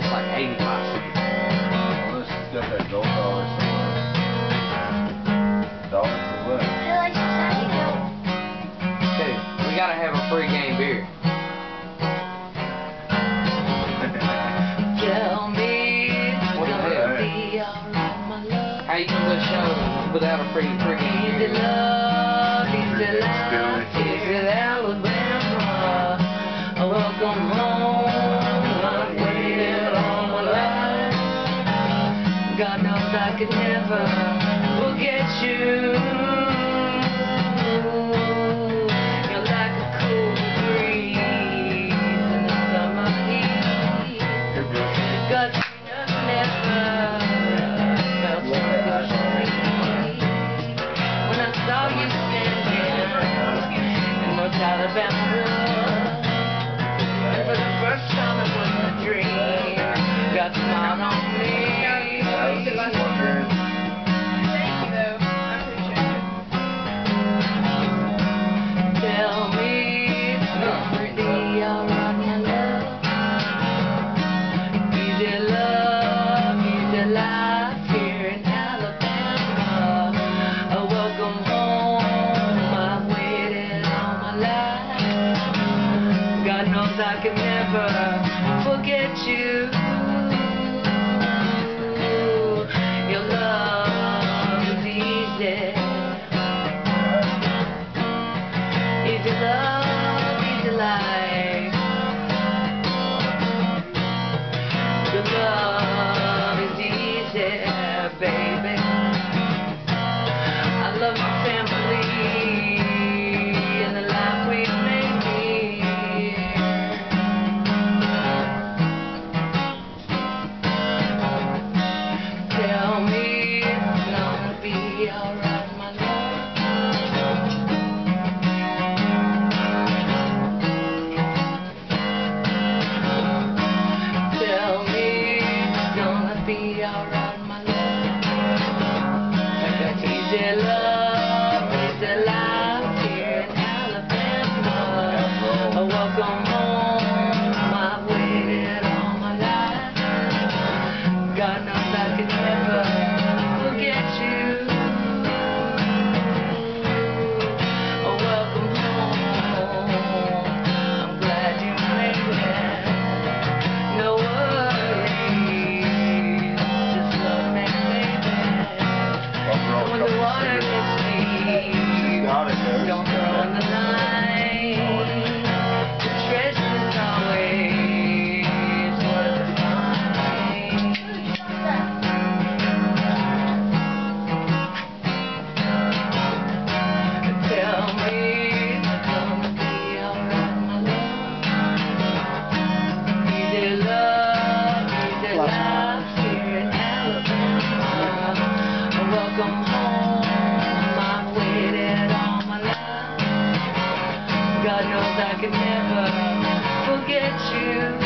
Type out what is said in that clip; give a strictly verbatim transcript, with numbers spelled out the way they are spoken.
It's like eighty-five cents. Well, this has got that gold dollar somewhere. Dollar for what? Dude, we gotta have a free game beer. Tell me it's What the gonna hell? be alright, my love. How you do this show without a free free game Easy beer? love, easy life, easy Alabama. Welcome home, I've waited all my life. God knows I could never forget you. You're like a cool breeze in the summer heat. God just never felt so good for me. When I saw you standing in North Alabama woods, and for the first time it wasn't a dream, God smiled on me. I was wondering. Thank you, though. I appreciate it. Tell me it's gonna be alright, my love. Easy love, easy life here in Alabama. A welcome home, I've waited all my life. God knows I can never forget you. Your love is easy. Easy love, easy life. Your love is easy, baby. I love my family and the life we've made here. Tell me it's gonna be alright, my love. Tell me it's gonna be alright, my love. Easy love, easy life here in Alabama. Welcome home, I've waited all my life. God knows I could never forget you. Welcome home, I'm glad you made it. No worries, just love me, baby. And when the water gets deep, don't throw in the line. The treasure's always worth the find. Tell me it's gonna be alright, my love. Easy love, easy life here in Alabama. Welcome home, I've waited all my life. God knows I could never forget you.